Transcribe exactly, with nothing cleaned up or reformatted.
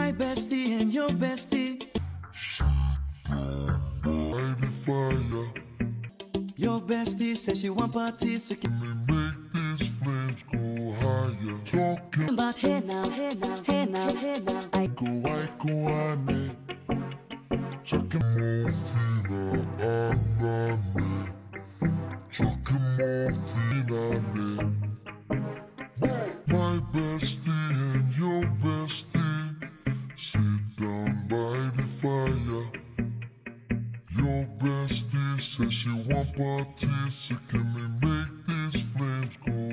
My bestie and your bestie. By the fire. Your bestie says she want parties, so Let me make these flames go higher. Talking about hey now, hey now, hey now, hey now. I go, I go, I need. Talking more fina, I need. Talking more fina, I need. My bestie and your bestie sit down by the fire. Your bestie says she want parties, so can we make these flames go